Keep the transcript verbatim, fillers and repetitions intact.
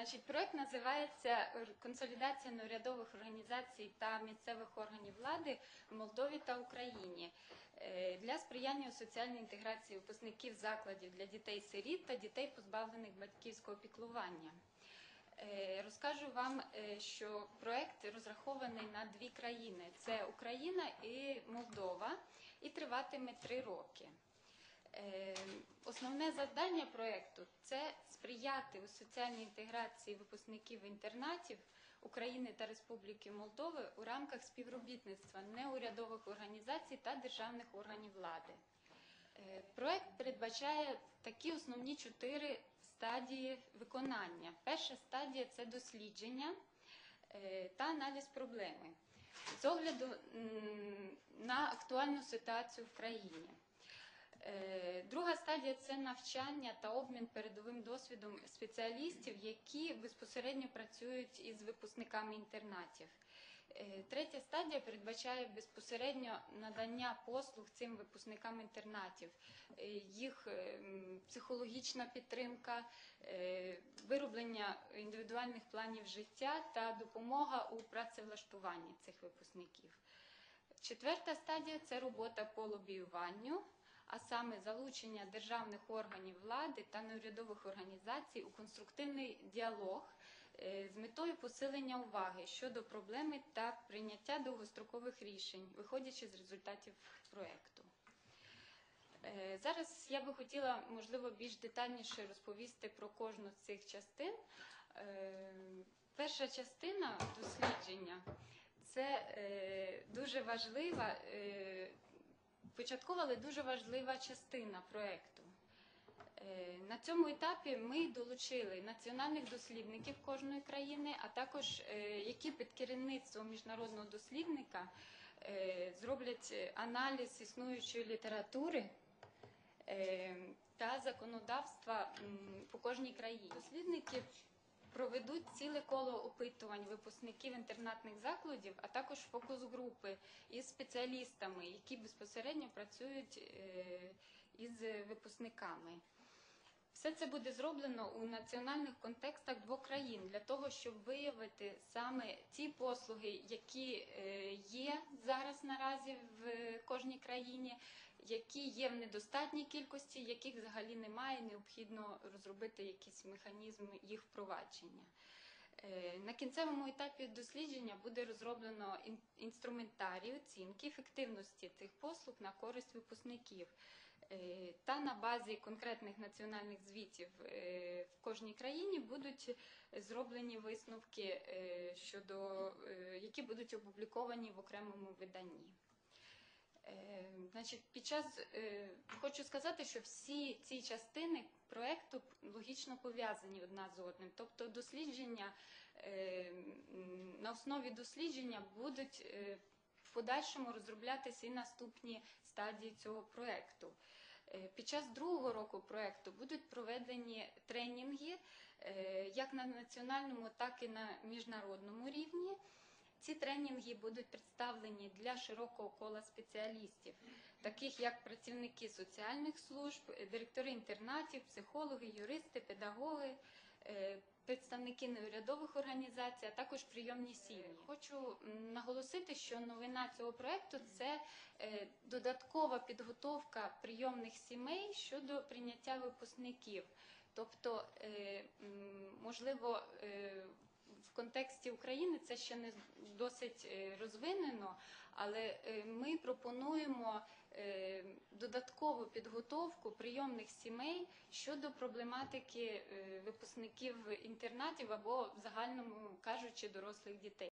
Значить, проект називається «Консолідація неурядових організацій та місцевих органів влади в Молдові та Україні для сприяння у соціальній інтеграції випускників закладів для дітей-сиріт та дітей, позбавлених батьківського піклування». Розкажу вам, що проект розрахований на дві країни – це Україна і Молдова, і триватиме три роки. Основне завдання проєкту – це сприяти у соціальній інтеграції випускників інтернатів України та Республіки Молдови у рамках співробітництва неурядових організацій та державних органів влади. Проєкт передбачає такі основні чотири стадії виконання. Перша стадія – це дослідження та аналіз проблеми з огляду на актуальну ситуацію в країні. Друга стадія – це навчання та обмін передовим досвідом спеціалістів, які безпосередньо працюють із випускниками інтернатів. Третя стадія передбачає безпосередньо надання послуг цим випускникам інтернатів, їх психологічна підтримка, вироблення індивідуальних планів життя та допомога у працевлаштуванні цих випускників. Четверта стадія – це робота по лобіюванню, а саме залучення державних органів влади та неурядових організацій у конструктивний діалог з метою посилення уваги щодо проблеми та прийняття довгострокових рішень, виходячи з результатів проєкту. Зараз я би хотіла, можливо, більш детальніше розповісти про кожну з цих частин. Перша частина дослідження – це дуже важлива, початкова, але дуже важлива частина проєкту. На цьому етапі ми долучили національних дослідників кожної країни, а також які під керівництвом міжнародного дослідника зроблять аналіз існуючої літератури та законодавства по кожній країні. Дослідники проведуть ціле коло опитувань випускників інтернатних закладів, а також фокус-групи із спеціалістами, які безпосередньо працюють із випускниками. Все це буде зроблено у національних контекстах двох країн, для того, щоб виявити саме ті послуги, які є зараз наразі в кожній країні, які є в недостатній кількості, яких взагалі немає, необхідно розробити якийсь механізм їх впровадження. На кінцевому етапі дослідження буде розроблено інструментарій оцінки ефективності цих послуг на користь випускників. Та на базі конкретних національних звітів в кожній країні будуть зроблені висновки, щодо, які будуть опубліковані в окремому виданні. Значить, під час, хочу сказати, що всі ці частини проєкту логічно пов'язані одна з одним. Тобто дослідження, на основі дослідження будуть в подальшому розроблятися і наступні стадії цього проєкту. Під час другого року проєкту будуть проведені тренінги як на національному, так і на міжнародному рівні. Ці тренінги будуть представлені для широкого кола спеціалістів, таких як працівники соціальних служб, директори інтернатів, психологи, юристи, педагоги, представники неурядових організацій, а також прийомні сім'ї. Хочу наголосити, що новина цього проєкту – це додаткова підготовка прийомних сімей щодо прийняття випускників. Тобто, можливо, в контексті України це ще не досить розвинено, але ми пропонуємо додаткову підготовку прийомних сімей щодо проблематики випускників інтернатів або, в загальному кажучи, дорослих дітей.